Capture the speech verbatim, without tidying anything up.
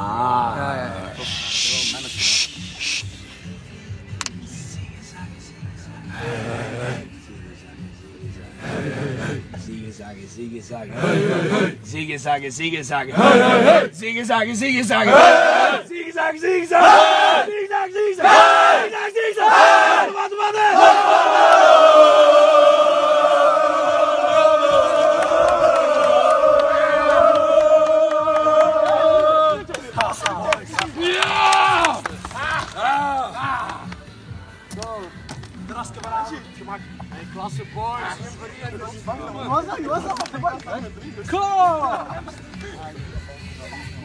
Ah. Ja, ja, ja. Siege sagen, Siege sagen. Siege sagen, Siege sagen. Siege sagen, Siege sagen. Siege sagen, Siege sagen. Siege sagen, Siege sagen. Siege sagen, Siege sagen. Warte, warte, Teraz kameradzie, hey, klasse boys. Was? Was? Was? Kom!